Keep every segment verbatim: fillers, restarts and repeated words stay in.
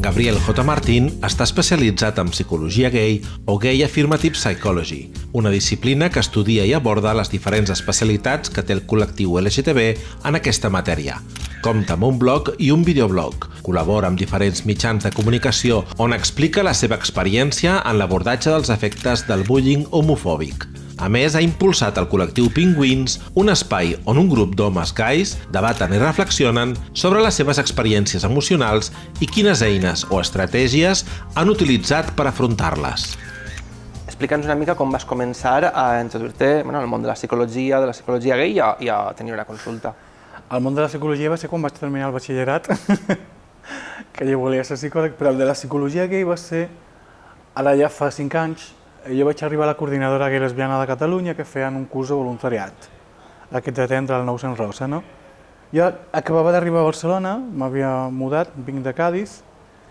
Gabriel J. Martín està especialitzat en psicologia gay o Gay Affirmative Psychology, una disciplina que estudia i aborda les diferents especialitats que té el col·lectiu L G T B en aquesta matèria. Compta amb un blog i un videoblog. Col·labora amb diferents mitjans de comunicació on explica la seva experiència en l'abordatge dels efectes del bullying homofòbic. A més, ha impulsat el col·lectiu Penguins, un espai on un grup d'homes gais debaten i reflexionen sobre les seves experiències emocionals i quines eines o estratègies han utilitzat per afrontar-les. Explica'ns una mica com vas començar a introduir-te en el món de la psicologia, de la psicologia gay i a tenir una consulta. El món de la psicologia va ser quan vaig terminar el batxillerat, que jo volia ser psicòleg, però el de la psicologia gay va ser, ara ja fa cinc anys, jo vaig arribar a la coordinadora gay lesbiana de Catalunya que feien un curs de voluntariat, aquest d'atendre al Nou-Cents Rosa, no? Jo acabava d'arribar a Barcelona, m'havia mudat, vinc de Cádiz,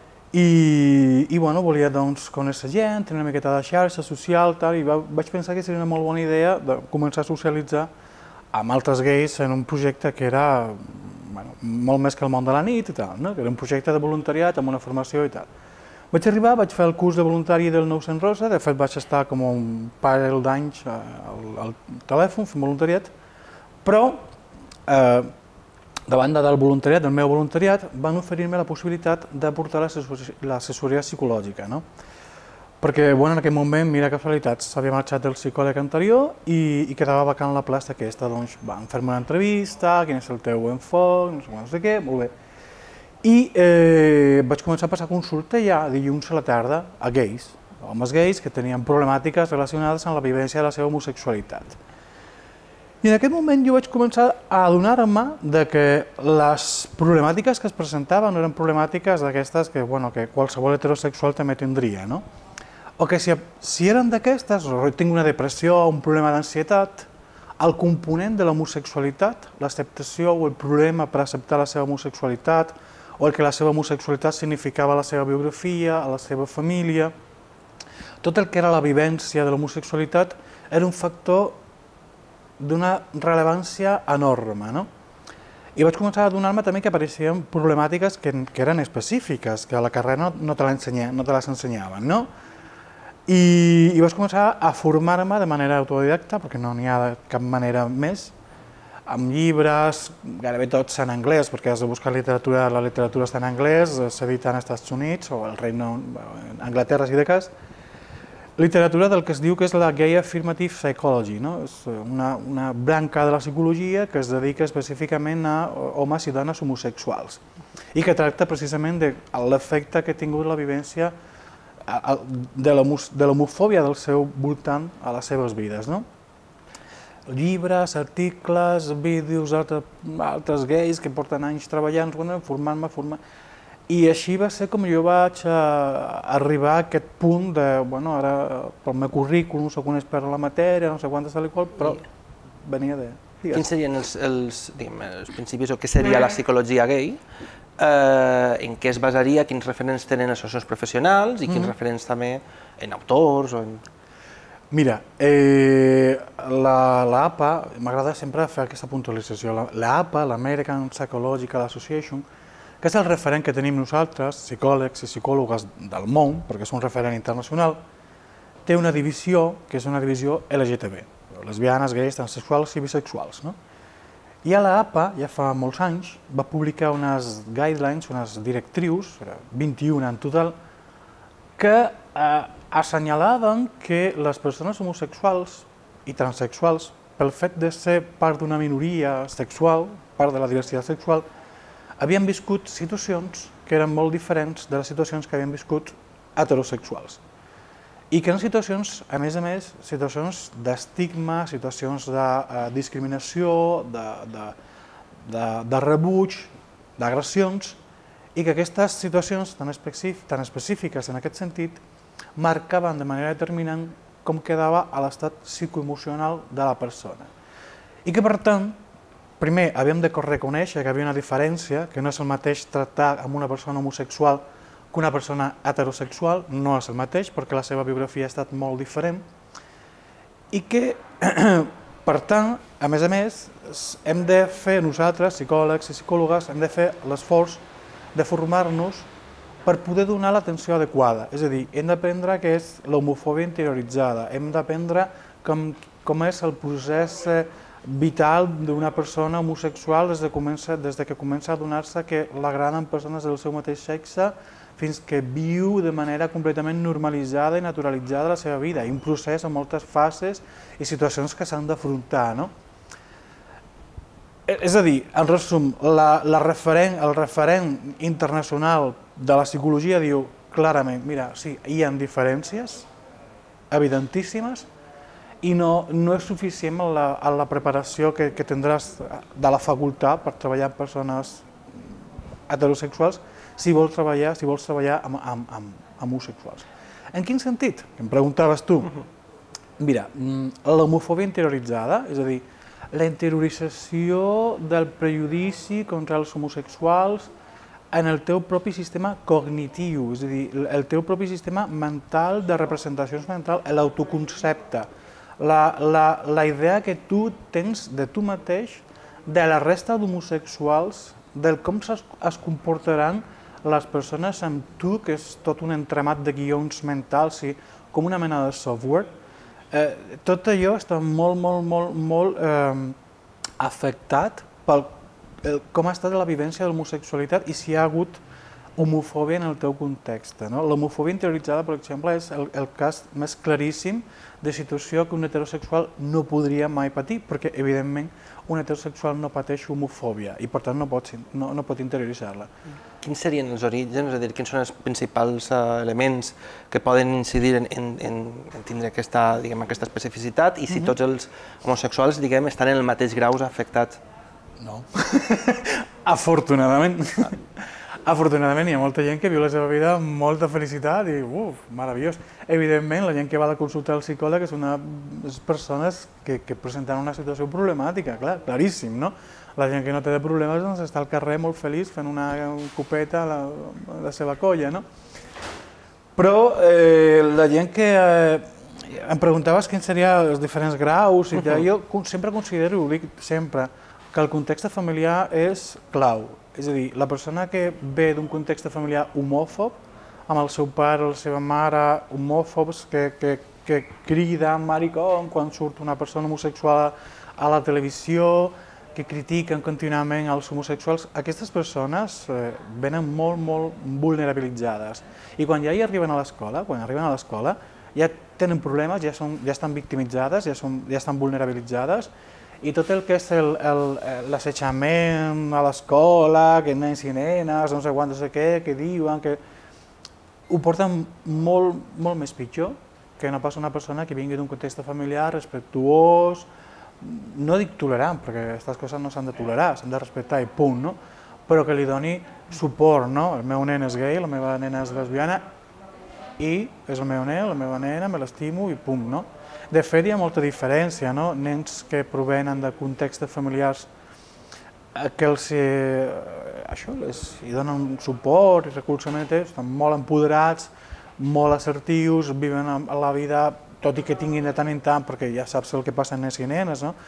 i, i bueno, volia doncs conèixer gent, tenir una miqueta de xarxa social, tal, i va, vaig pensar que seria una molt bona idea de començar a socialitzar amb altres gais en un projecte que era bueno, molt més que el món de la nit i tal, no? Que era un projecte de voluntariat amb una formació i tal. Vaig arribar, vaig fer el curs de voluntari del Nou-Cents Rosa, de fet vaig estar com un parell d'anys al, al telèfon fent voluntariat, però eh, davant del voluntariat, del meu voluntariat, van oferir-me la possibilitat d'aportar l'assessoria psicològica, no? Perquè, bueno, en aquell moment, mira casualitats, s'havia marxat el psicòleg anterior i, i quedava vacant la plaça aquesta, doncs van fer-me una entrevista, quin és el teu enfoc, no sé, no sé què, molt bé. I eh, vaig començar a passar consulta ja dilluns a la tarda a gais, homes gais que tenien problemàtiques relacionades amb la vivència de la seva homosexualitat. I en aquest moment jo vaig començar a adonar-me que les problemàtiques que es presentaven no eren problemàtiques d'aquestes que, bueno, que qualsevol heterosexual també tindria, no? O que si, si eren d'aquestes, o tinc una depressió, un problema d'ansietat, el component de l'homosexualitat, l'acceptació o el problema per acceptar la seva homosexualitat, o el que la seva homosexualitat significava a la seva biografia, a la seva família. Tot el que era la vivència de l'homosexualitat era un factor d'una rellevància enorme, no? I vaig començar a adonar-me també que apareixien problemàtiques que, que eren específiques, que a la carrera no, no te les ensenyaven, no? I, i vaig començar a formar-me de manera autodidacta, perquè no n'hi ha de cap manera més, amb llibres, gairebé tots en anglès, perquè has de buscar literatura, la literatura està en anglès, s'edita als Estats Units o al Regne Anglaterra, si de cas. Literatura del que es diu que és la Gay Affirmative Psychology, no? És una, una branca de la psicologia que es dedica específicament a homes i dones homosexuals i que tracta precisament de l'efecte que ha tingut la vivència de l'homofòbia del seu voltant a les seves vides, no? Llibres, articles, vídeos d'altres gais que porten anys treballant, formant-me, formant I així va ser com jo vaig arribar a aquest punt de, bueno, ara pel meu currículum soc un expert en la matèria, no sé quantes tal i qual, però venia de... Quins serien els, els, diguem, els principis o què seria la psicologia gay? Eh, en què es basaria, quins referents tenen els seus professionals i quins referents també en autors o en... Mira, eh, la, la A P A, m'agrada sempre fer aquesta puntualització, la, la A P A, l'American Psychological Association, que és el referent que tenim nosaltres, psicòlegs i psicòlogues del món, perquè és un referent internacional, té una divisió que és una divisió L G T B, lesbianes, gais, transsexuals i bisexuals, no? I a la A P A, ja fa molts anys, va publicar unes guidelines, unes directrius, vint-i-una en total, que eh, assenyalaven que les persones homosexuals i transsexuals, pel fet de ser part d'una minoria sexual, part de la diversitat sexual, havien viscut situacions que eren molt diferents de les situacions que havien viscut heterosexuals. I que eren situacions, a més a més, situacions d'estigma, situacions de discriminació, de, de, de, de rebuig, d'agressions, i que aquestes situacions tan específiques en aquest sentit marcaven de manera determinant com quedava a l'estat psicoemocional de la persona. I que, per tant, primer havíem de reconèixer que hi havia una diferència, que no és el mateix tractar amb una persona homosexual que una persona heterosexual, no és el mateix perquè la seva biografia ha estat molt diferent, i que, per tant, a més a més, hem de fer nosaltres, psicòlegs i psicòlogues, hem de fer l'esforç de formar-nos per poder donar l'atenció adequada. És a dir, hem d'aprendre què és l'homofòbia interioritzada, hem d'aprendre com, com és el procés vital d'una persona homosexual des de, comença, des de que comença a adonar-se que l'agraden persones del seu mateix sexe fins que viu de manera completament normalitzada i naturalitzada la seva vida. I un procés amb moltes fases i situacions que s'han d'afrontar, no? És a dir, en resum, la, la referent, el referent internacional de la psicologia diu clarament, mira, sí, hi ha diferències evidentíssimes i no, no és suficient la, la preparació que, que tindràs de la facultat per treballar amb persones heterosexuals si vols treballar, si vols treballar amb, amb, amb, amb homosexuals. En quin sentit? Em preguntaves tu. Mira, l'homofòbia interioritzada, és a dir, la interiorització del prejudici contra els homosexuals en el teu propi sistema cognitiu, és a dir, el teu propi sistema mental de representacions mentals, l'autoconcepte, la, la, la idea que tu tens de tu mateix, de la resta d'homosexuals, del com es, es comportaran les persones amb tu, que és tot un entramat de guions mentals, sí, com una mena de software. Eh, tot allò està molt, molt, molt, molt eh, afectat pel el, com ha estat la vivència de l'homosexualitat i si hi ha hagut homofòbia en el teu context. No? L'homofòbia interioritzada, per exemple, és el, el cas més claríssim de situació que un heterosexual no podria mai patir, perquè, evidentment, un heterosexual no pateix homofòbia i, per tant, no pot, no, no pot interioritzar-la. Quins serien els orígens, és a dir, quins són els principals uh, elements que poden incidir en, en, en, en tindre aquesta, diguem, aquesta especificitat i si mm-hmm. tots els homosexuals, diguem, estan en el mateix grau afectats? No. Afortunadament. Afortunadament hi ha molta gent que viu la seva vida amb molta felicitat i uf, meravellós. Evidentment, la gent que va a consultar al psicòleg és una persones que, que presenten una situació problemàtica, clar, claríssim, no? La gent que no té de problemes doncs, està al carrer molt feliç fent una copeta a la, a la seva colla, no? Però eh, la gent que... Eh, em preguntaves quins serien els diferents graus i tal, jo sempre considero, ho dic sempre, que el context familiar és clau. És a dir, la persona que ve d'un context familiar homòfob, amb el seu pare o la seva mare homòfobs que, que, que criden maricón quan surt una persona homosexual a la televisió, que critiquen contínuament els homosexuals, aquestes persones eh, venen molt, molt vulnerabilitzades. I quan ja hi arriben a l'escola, quan arriben a l'escola, ja tenen problemes, ja, són, ja estan victimitzades, ja, són, ja estan vulnerabilitzades, i tot el que és l'assetjament a l'escola, que nens i nenes, no sé quant, no sé què, que diuen, que ho porten molt, molt més pitjor que no pas una persona que vingui d'un context familiar respectuós, no dic tolerant, perquè aquestes coses no s'han de tolerar, s'han de respectar i punt, no? Però que li doni suport, no? El meu nen és gay, la meva nena és lesbiana i és el meu nen, la meva nena, me l'estimo i punt, no? De fet, hi ha molta diferència, no? Nens que provenen de contextes familiars que els això, les, hi donen suport i recolzament, estan molt empoderats, molt assertius, viven la vida, tot i que tinguin de tant en tant, perquè ja saps el que passa en nens i nenes, no?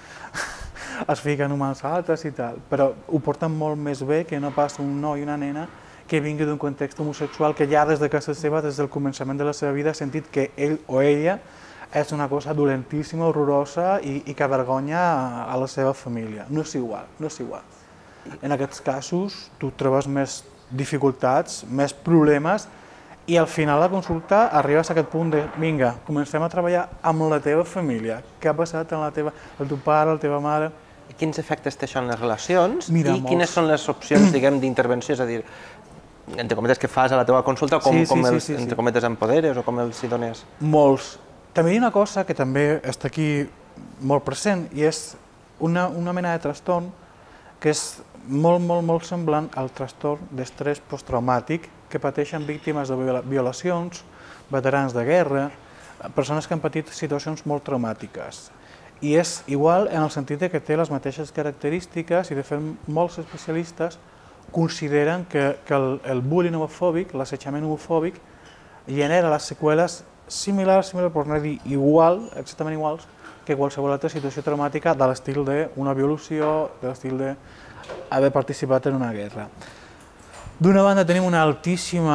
Es fiquen humans altres i tal, però ho porten molt més bé que no pas un noi i una nena que vingui d'un context homosexual que ja des de casa seva, des del començament de la seva vida, ha sentit que ell o ella és una cosa dolentíssima, horrorosa i, i que avergonya a, a la seva família. No és igual, no és igual. En aquests casos tu trobes més dificultats, més problemes i al final de la consulta arribes a aquest punt de vinga, comencem a treballar amb la teva família. Què ha passat amb la teva, el teu pare, la teva mare? I quins efectes té això en les relacions? Mira, I molts. Quines són les opcions, diguem, d'intervenció? És a dir, entre cometes, que fas a la teva consulta, com, sí, sí, com sí, els, sí, sí. entre cometes, empoderes o com els hi dones? Molts. També hi ha una cosa que també està aquí molt present i és una, una mena de trastorn que és molt, molt, molt semblant al trastorn d'estrès posttraumàtic que pateixen víctimes de violacions, veterans de guerra, persones que han patit situacions molt traumàtiques. I és igual en el sentit que té les mateixes característiques i de fet molts especialistes consideren que, que el, el bullying homofòbic, l'assetjament homofòbic, genera les seqüeles similars, similar, per no dir igual, exactament iguals, que qualsevol altra situació traumàtica de l'estil d'una violació, de l'estil d'haver participat en una guerra. D'una banda tenim una altíssima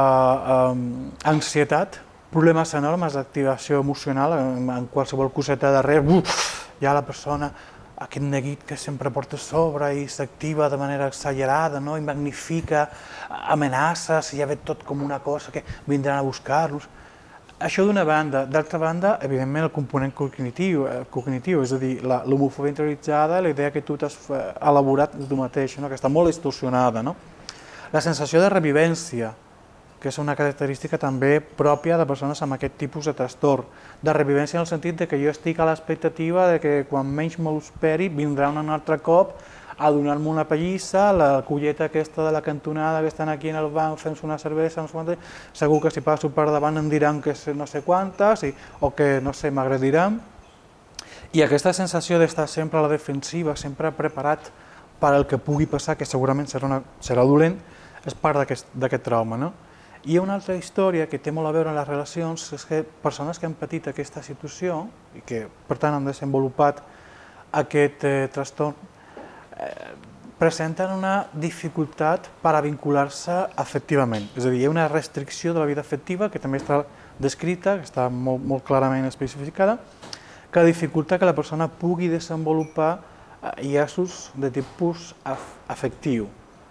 ansietat, problemes enormes d'activació emocional, en qualsevol coseta darrere, hi ha la persona, aquest neguit que sempre porta a sobre i s'activa de manera exagerada, i magnifica amenaces, i ja ve tot com una cosa que vindran a buscar-los. Això d'una banda. D'altra banda, evidentment, el component cognitiu, és a dir, l'homofòbia interioritzada, la idea que tu t'has elaborat tu mateix, que està molt distorsionada. La sensació de revivència, que és una característica també pròpia de persones amb aquest tipus de trastorn. De revivència en el sentit que jo estic a l'expectativa que quan menys me l'esperi vindrà un altre cop a donar-me una pallissa, la colleta aquesta de la cantonada que estan aquí en el banc fent-se una cervesa, segur que si passo per davant em diran que no sé quantes o que, no sé, m'agrediran. I aquesta sensació d'estar sempre a la defensiva, sempre preparat per al que pugui passar, que segurament serà dolent, és part d'aquest trauma. Hi ha una altra història que té molt a veure amb les relacions, és que persones que han patit aquesta situació i que, per tant, han desenvolupat aquest trastorn, presenten una dificultat per a vincular-se afectivament. És a dir, hi ha una restricció de la vida afectiva que també està descrita, que està molt clarament especificada, que dificulta que la persona pugui desenvolupar llaços de tipus afectiu.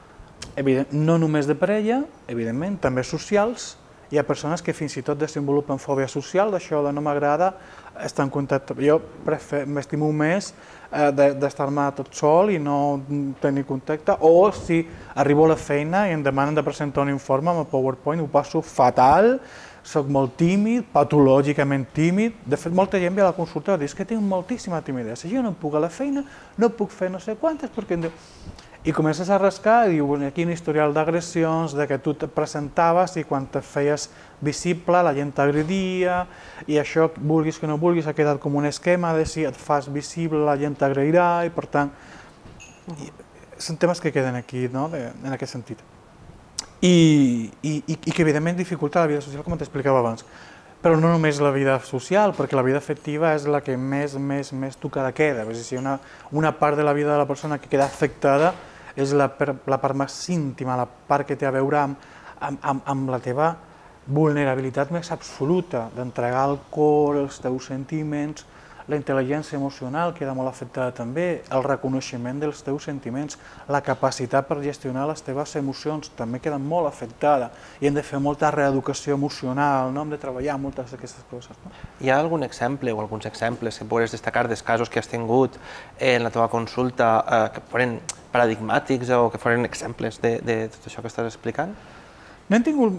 No només de parella, evidentment, també socials. Hi ha persones que fins i tot desenvolupen fòbia social, d'això de no m'agrada estar en contacte. Jo m'estimo més d'estar-me tot sol i no tenir contacte, o si arribo a la feina i em demanen de presentar un informe amb el PowerPoint, ho passo fatal, soc molt tímid, patològicament tímid. De fet, molta gent ve a la consulta i diu que tinc moltíssima timidesa, jo no puc a la feina, no puc fer no sé quantes, perquè... I comences a rascar i diu, aquí un historial d'agressions, que tu et presentaves i quan te feies visible la gent t'agredia i això, vulguis que no vulguis, ha quedat com un esquema de si et fas visible la gent t'agredirà i per tant... Són temes que queden aquí, en aquest sentit. I que evidentment dificulta la vida social, com t'explicava abans. Però no només la vida social, perquè la vida afectiva és la que més, més, més tocada queda. És a dir, una part de la vida de la persona que queda afectada és la part més íntima, la part que té a veure amb la teva vulnerabilitat més absoluta, d'entregar el cor, els teus sentiments, la intel·ligència emocional queda molt afectada també, el reconeixement dels teus sentiments, la capacitat per gestionar les teves emocions també queda molt afectada i hem de fer molta reeducació emocional, hem de treballar moltes d'aquestes coses. Hi ha algun exemple o alguns exemples que podries destacar dels casos que has tingut en la teva consulta que foren paradigmàtics o que foren exemples de tot això que estàs explicant? N'hem tingut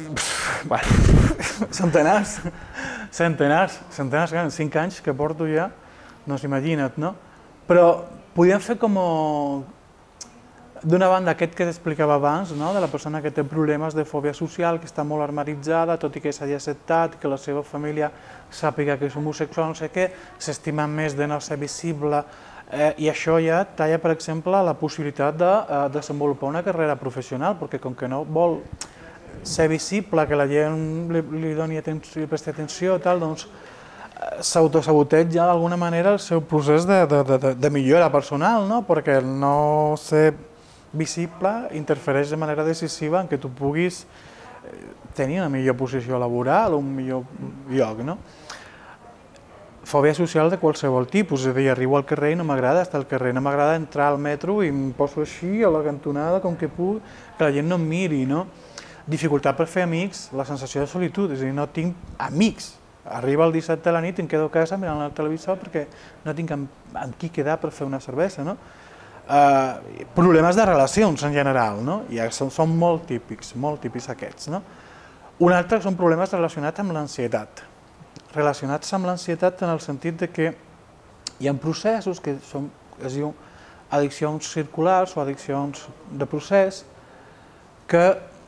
centenars, centenars, centenars, en cinc anys que porto ja, no s'imagina't, no? Però podíem fer com... D'una banda, aquest que t'explicava abans, de la persona que té problemes de fòbia social, que està molt armaritzada, tot i que s'hagi acceptat, que la seva família sàpiga que és homosexual, no sé què, s'estima més de no ser visible, i això ja talla, per exemple, la possibilitat de desenvolupar una carrera professional, perquè com que no vol ser visible, que la gent li doni atenció, li presti atenció, doncs s'autosaboteja d'alguna manera el seu procés de millora personal, perquè no ser visible interfereix de manera decisiva en què tu puguis tenir una millor posició laboral o un millor lloc. Fòbia social de qualsevol tipus, és a dir, arribo al carrer i no m'agrada estar al carrer, no m'agrada entrar al metro i em poso així a la cantonada com que puc, que la gent no em miri, no? Dificultat per fer amics, la sensació de solitud, és a dir, no tinc amics. Arriba el dissabte a la nit i em quedo a casa mirant el televisor perquè no tinc amb qui quedar per fer una cervesa, no? Problemes de relacions en general, no? I són molt típics, molt típics aquests, no? Un altre són problemes relacionats amb l'ansietat. Relacionats amb l'ansietat en el sentit que hi ha processos que es diuen addiccions circulars o addiccions de procés que,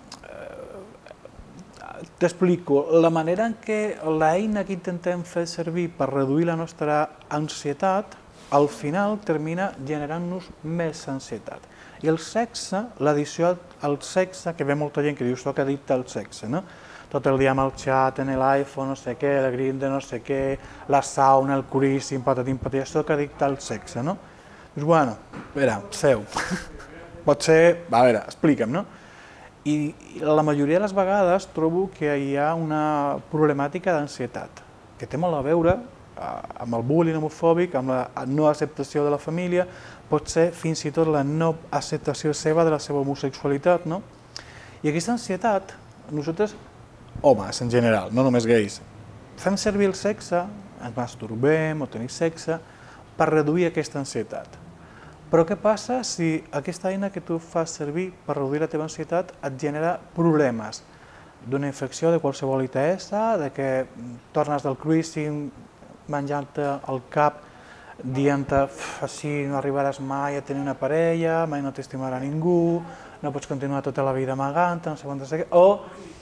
t'explico, la manera en què l'eina que intentem fer servir per reduir la nostra ansietat, al final termina generant-nos més ansietat. I el sexe, l'addicció al sexe, que ve molta gent que diu soc addicte al sexe, no? Tot el dia amb el xat, en l'iPhone, no sé què, el Grindr, no sé què, la sauna, el curíssim, patatim, patatim, soc addicte al sexe, no? Dius, bueno, espera, seu, pot ser, a veure, explica'm, no? I la majoria de les vegades trobo que hi ha una problemàtica d'ansietat, que té molt a veure amb el bullying homofòbic, amb la no acceptació de la família, pot ser fins i tot la no acceptació seva de la seva homosexualitat. I aquesta ansietat, nosaltres, homes en general, no només gais, fem servir el sexe, ens masturbem o tenim sexe, per reduir aquesta ansietat. Però què passa si aquesta eina que tu fas servir per reduir la teva ansietat et genera problemes d'una infecció de qualsevol I T S, de que tornes del cruising menjant-te el cap, dient-te així no arribaràs mai a tenir una parella, mai no t'estimarà ningú, no pots continuar tota la vida amagant, no sé quantes... o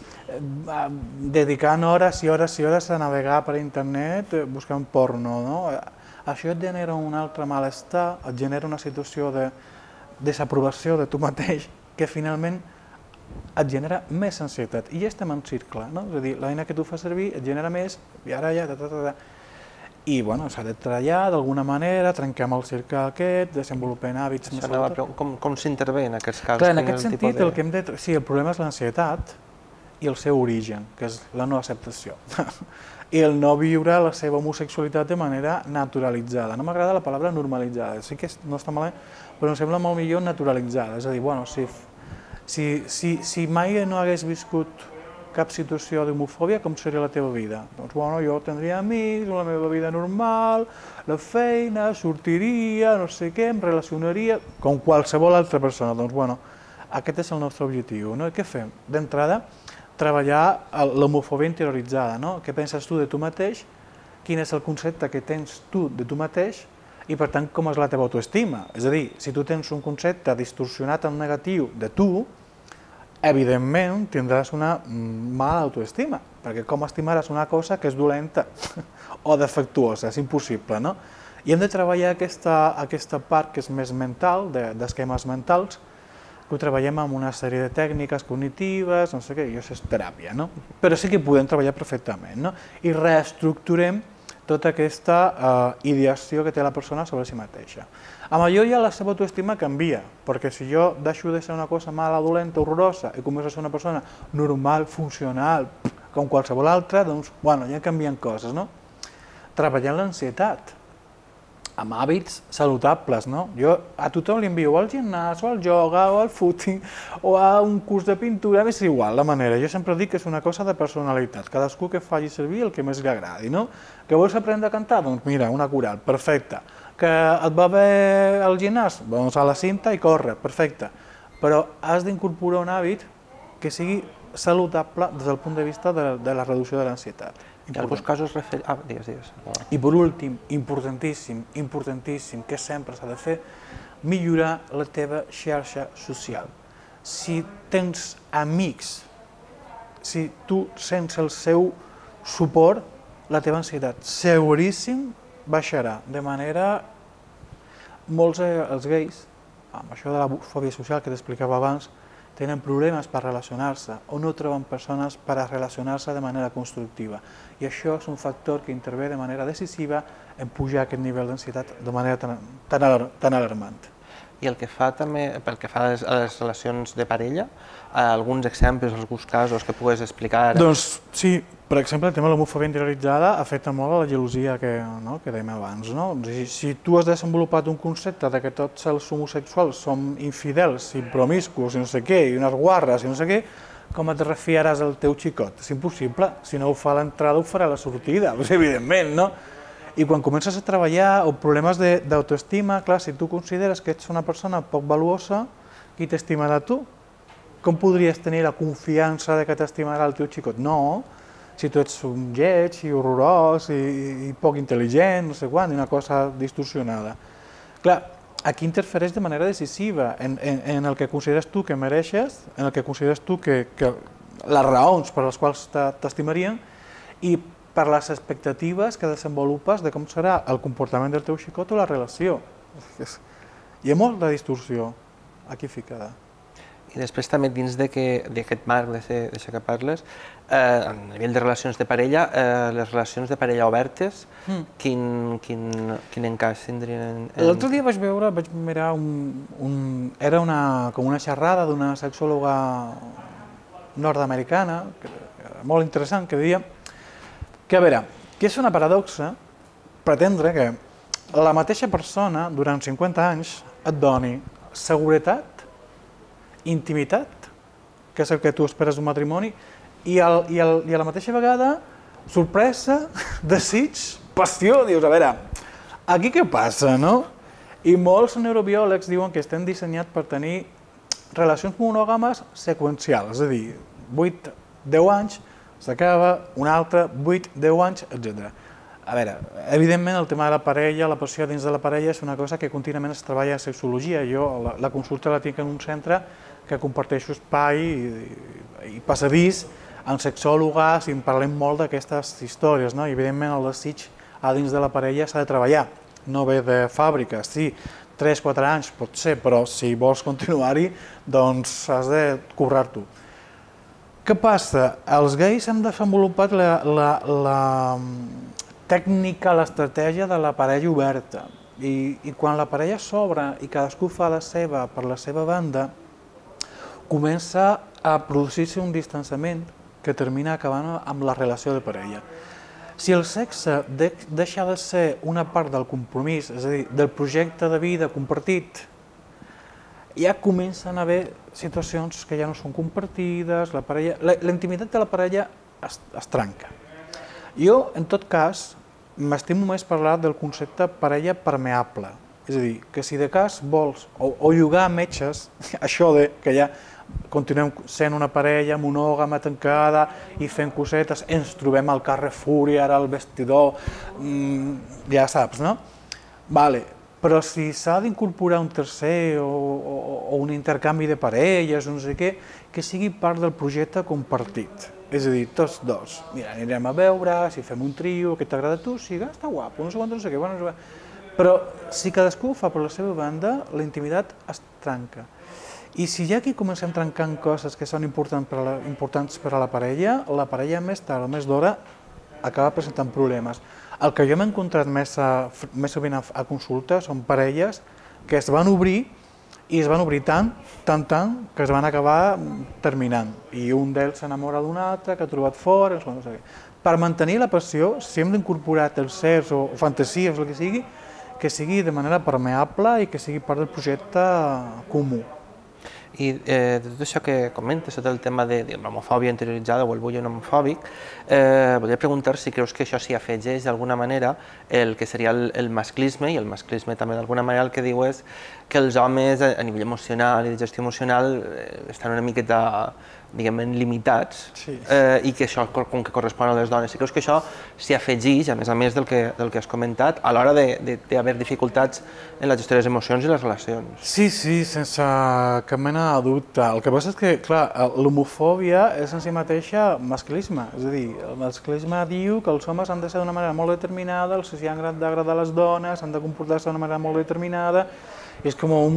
dedicant hores i hores i hores a navegar per internet buscant porno. Això et genera un altre malestar, et genera una situació de desaprovació de tu mateix que finalment et genera més ansietat. I ja estem en cercle, és a dir, l'eina que tu fas servir et genera més, i ara ja... I s'ha de treballar d'alguna manera, trenquem el cercle aquest, desenvolupem hàbits més saludats. Com s'intervé en aquests casos? Clar, en aquest sentit, el que hem de... Sí, el problema és l'ansietat i el seu origen, que és la no acceptació. I el no viure la seva homosexualitat de manera naturalitzada. No m'agrada la paraula normalitzada, sí que no està malament, però em sembla molt millor naturalitzada. És a dir, bueno, si mai no hagués viscut cap situació d'homofòbia, com seria la teva vida? Doncs, bueno, jo tindria amics, la meva vida normal, la feina, sortiria, no sé què, em relacionaria, com qualsevol altra persona. Doncs, bueno, aquest és el nostre objectiu. Què fem? D'entrada, treballar l'homofòbia interioritzada. Què penses tu de tu mateix? Quin és el concepte que tens tu de tu mateix? I, per tant, com és la teva autoestima? És a dir, si tu tens un concepte distorsionat en negatiu de tu, evidentment tindràs una mala autoestima, perquè com estimaràs una cosa que és dolenta o defectuosa? És impossible, no? I hem de treballar aquesta part que és més mental, d'esquemes mentals, que ho treballem amb una sèrie de tècniques cognitives, no sé què, i això és teràpia, no? Però sí que podem treballar perfectament, no? I reestructurem tota aquesta ideació que té la persona sobre si mateixa. Amb allò ja la seva autoestima canvia, perquè si jo deixo de ser una cosa mala, dolenta, horrorosa, i començo a ser una persona normal, funcional, com qualsevol altra, doncs, bueno, ja canvien coses, no? Treballant l'ansietat, amb hàbits saludables, no? Jo a tothom li envio al gimnàs, o al ioga, o al footing, o a un curs de pintura, és igual la manera. Jo sempre dic que és una cosa de personalitat, cadascú que faci servir el que més li agradi, no? Que vols aprendre a cantar? Doncs mira, una coral, perfecte. Que et va bé al gimnàs? Doncs a la cinta i corre, perfecte. Però has d'incorporar un hàbit que sigui saludable des del punt de vista de la reducció de l'ansietat. En alguns casos... Ah, digues, digues. I per últim, importantíssim, importantíssim, que sempre s'ha de fer, millorar la teva xarxa social. Si tens amics, si tu sents el seu suport, la teva ansietat seguríssim baixarà. De manera, molts els gais, amb això de la fòbia social que t'explicava abans, tenen problemes per relacionar-se o no troben persones per a relacionar-se de manera constructiva. I això és un factor que intervé de manera decisiva en pujar aquest nivell d'ansietat de manera tan alarmant. I el que fa també, pel que fa a les relacions de parella, alguns exemples, alguns casos que pugues explicar ara? Doncs sí, per exemple, el tema de l'homofòbia interioritzada afecta molt a la gelosia que dèiem abans. Si tu has desenvolupat un concepte que tots els homosexuals són infidels i promiscus i no sé què, i unes guarres i no sé què, com et refiaràs al teu xicot? És impossible. Si no ho fa a l'entrada, ho farà a la sortida, evidentment, no? I quan comences a treballar o problemes d'autoestima, clar, si tu consideres que ets una persona poc valuosa, qui t'estimarà tu? Com podries tenir la confiança que t'estimarà el teu xicot? No, si tu ets un lleig i horrorós i poc intel·ligent, no sé quant, i una cosa distorsionada. Clar, aquí interfereix de manera decisiva en el que consideres tu que mereixes, en el que consideres tu que les raons per les quals t'estimarien i per les expectatives que desenvolupes de com serà el comportament del teu xicot o la relació. Hi ha molta distorsió aquí ficada. I després també dins d'aquest marc d'això que parles, a nivell de relacions de parella, les relacions de parella obertes, quin encaix tindrien? L'altre dia vaig veure, vaig mirar, era com una xerrada d'una sexòloga nord-americana, molt interessant, que deia que, a veure, que és una paradoxa pretendre que la mateixa persona, durant cinquanta anys, et doni seguretat, intimitat, que és el que tu esperes d'un matrimoni, i, el, i, el, i a la mateixa vegada sorpresa, desig, passió. Dius, a veure, aquí què passa, no? I molts neurobiòlegs diuen que estem dissenyats per tenir relacions monògames seqüencials, és a dir, vuit a deu anys, s'acaba, un altre, vuit a deu anys, etcètera. A veure, evidentment el tema de la parella, la passió dins de la parella és una cosa que contínuament es treballa a sexologia. Jo la, la consulta la tinc en un centre que comparteixo espai i, i, i passadís amb sexòlogues i en parlem molt d'aquestes històries, no? I evidentment el desig a dins de la parella s'ha de treballar, no ve de fàbrica, sí, tres a quatre anys pot ser, però si vols continuar-hi, doncs has de currar-t'ho. Què passa? Els gais han desenvolupat la, la, la tècnica, l'estratègia de la parella oberta. I, i quan la parella s'obre i cadascú fa la seva per la seva banda, comença a producir-se un distanciament que termina acabant amb la relació de parella. Si el sexe de, deixa de ser una part del compromís, és a dir, del projecte de vida compartit, ja comencen a haver situacions que ja no són compartides, la parella, la, la intimitat de la parella es, es trenca. Jo, en tot cas, m'estimo més parlar del concepte parella permeable, és a dir, que si de cas vols o, o llogar metges, això de que ja continuem sent una parella monògama tancada i fent cosetes, ens trobem al Carrefour i ara al vestidor, mmm, ja saps, no? Vale. Però si s'ha d'incorporar un tercer o, o, o un intercanvi de parelles, no sé què, que sigui part del projecte compartit. És a dir, tots dos. Mira, anirem a veure, si fem un trio, què t'agrada a tu, sí, està guapo, no sé quant, no sé què, bueno, no sé què. Però si cadascú ho fa per la seva banda, la intimitat es trenca. I si ja aquí comencem trencant coses que són importants per a la, importants per a la parella, la parella més tard o més d'hora acaba presentant problemes. El que jo m'he encontrat més, a, més sovint a, a consulta són parelles que es van obrir i es van obrir tant, tant, tant, que es van acabar terminant. I un d'ells s'enamora d'un altre, que ha trobat fora, no sé què. Per mantenir la passió, si hem d'incorporar tercers o, o fantasies, el que sigui, que sigui de manera permeable i que sigui part del projecte comú. I eh, de tot això que comentes, tot el tema de, de l'homofòbia interioritzada o el bullying homofòbic, eh, volia preguntar si creus que això s'hi afegeix d'alguna manera el que seria el, el masclisme, i el masclisme també d'alguna manera el que diu és que els homes a, a nivell emocional i de gestió emocional eh, estan una miqueta, diguem-ne, limitats, sí. eh, i que això com que correspon a les dones. Si creus que això s'hi afegeix, a més a més del que, del que has comentat, a l'hora d'haver dificultats en la gestió de les emocions i les relacions? Sí, sí, sense cap mena de dubte. El que passa és que, clar, l'homofòbia és en si mateixa masclisme. És a dir, el masclisme diu que els homes han de ser d'una manera molt determinada, els que han d'agradar a les dones, han de comportar-se d'una manera molt determinada, i és com un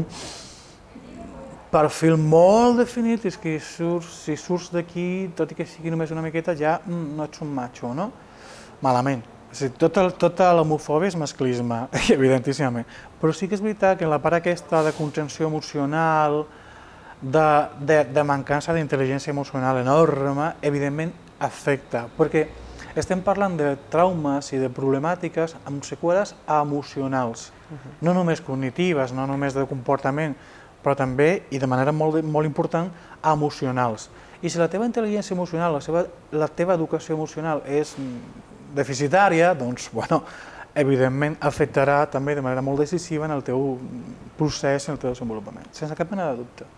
perfil molt definit, és que surts, si surts d'aquí, tot i que sigui només una miqueta, ja no ets un macho, no? Malament. És a dir, tota, tota l'homofòbia és masclisme, evidentíssimament. Però sí que és veritat que en la part aquesta de contenció emocional, de, de, de mancança d'intel·ligència emocional enorme, evidentment afecta, perquè estem parlant de traumes i de problemàtiques amb seqüeles emocionals, no només cognitives, no només de comportament, però també, i de manera molt, molt important, emocionals. I si la teva intel·ligència emocional, la, seva, la teva educació emocional és deficitària, doncs, bueno, evidentment afectarà també de manera molt decisiva en el teu procés i en el teu desenvolupament, sense cap mena de dubte.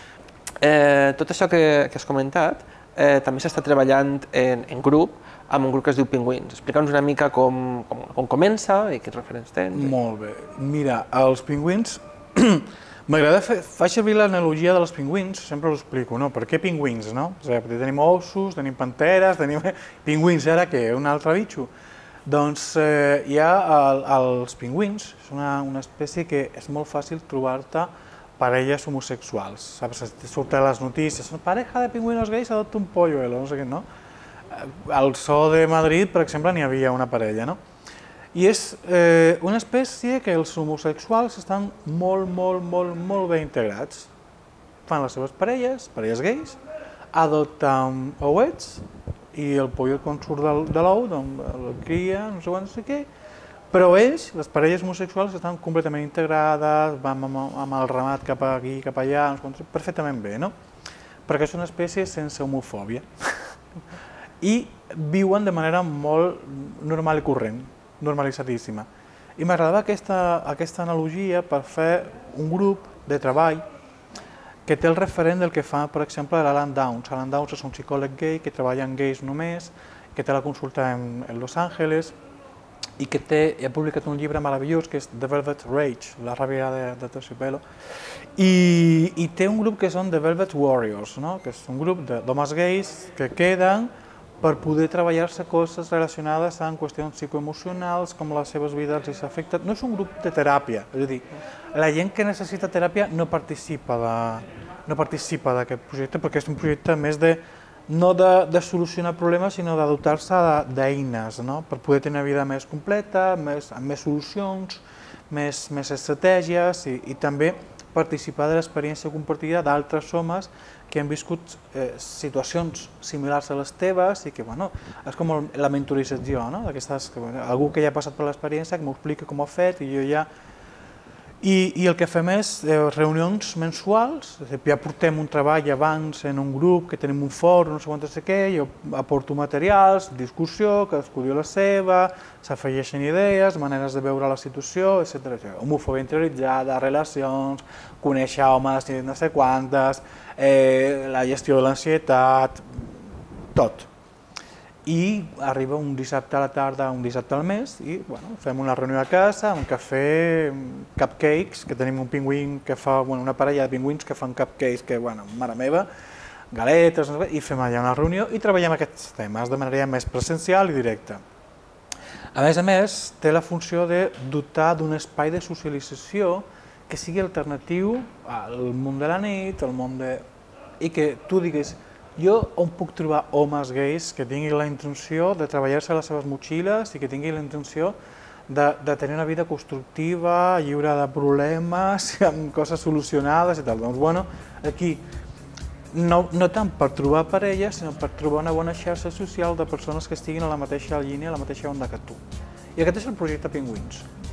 Eh, tot això que, que has comentat eh, també s'està treballant en, en grup, amb un grup que es diu Pingüins. Explica'ns una mica com, com, com comença i quins referents tens. Molt bé. Mira, els pingüins... M'agrada fer, faig servir l'analogia dels pingüins, sempre ho explico, no? Per què pingüins, no? O sigui, tenim ossos, tenim panteres, tenim... Pingüins, ara què? Un altre bitxo? Doncs eh, hi ha el, els pingüins, és una, una espècie que és molt fàcil trobar-te parelles homosexuals. Saps? Surten les notícies, pareja de pingüinos gais adopta un polluelo, no sé què, no? Al Zoo de Madrid, per exemple, n'hi havia una parella, no? I és eh, una espècie que els homosexuals estan molt, molt, molt, molt ben integrats. Fan les seves parelles, parelles gais, adopten ouets i el pollet quan surt de l'ou el cria, no sé quan, no sé què, però ells, les parelles homosexuals, estan completament integrades, van amb el ramat cap aquí, cap allà, perfectament bé, no? Perquè és una espècie sense homofòbia i viuen de manera molt normal i corrent, normalitzadíssima. I m'agradava aquesta analogia per fer un grup de treball que té el referent del que fa, per exemple, l'Alan Downs. Alan Downs és un psicòleg gay que treballa en gais només, que té la consulta en Los Angeles i que ha publicat un llibre meravellós que és The Velvet Rage, la ràbia de Terciopelo, i té un grup que són The Velvet Warriors, que és un grup d'homes gais que queden per poder treballar-se coses relacionades amb qüestions psicoemocionals, com les seves vides els afecten. No és un grup de teràpia, és a dir, la gent que necessita teràpia no participa d'aquest projecte perquè és un projecte més de, no de solucionar problemes, sinó de dotar-se d'eines per poder tenir una vida més completa, amb més solucions, més estratègies i també participar de l'experiència compartida d'altres homes que han viscut situacions similars a les teves i que, bueno, és com la mentorització, no? Algú que ja ha passat per l'experiència, que m'ho explica com ho ha fet i jo ja... I el que fem és reunions mensuals, ja portem un treball abans en un grup, que tenim un fòrum, no sé quant, no sé què, jo aporto materials, discussió, cadascú diu la seva, s'afegeixen idees, maneres de veure la situació, etcètera. Homofòbia interioritzada, relacions, conèixer homes i no sé quantes, la gestió de l'ansietat, tot. I arriba un dissabte a la tarda, un dissabte al mes, i fem una reunió a casa, un cafè, cupcakes, que tenim un pingüín que fa, una parella de pingüins que fan cupcakes, que, bueno, mare meva, galetes, i fem allà una reunió i treballem aquests temes de manera més presencial i directa. A més a més, té la funció de dotar d'un espai de socialització que sigui alternatiu al món de la nit, al món de... i que tu diguis, jo on puc trobar homes gais que tinguin la intenció de treballar-se a les seves motxilles i que tinguin la intenció de tenir una vida constructiva, lliure de problemes, amb coses solucionades i tal. Doncs, bueno, aquí, no tant per trobar parelles, sinó per trobar una bona xarxa social de persones que estiguin a la mateixa línia, a la mateixa onda que tu. I aquest és el projecte Pingüins.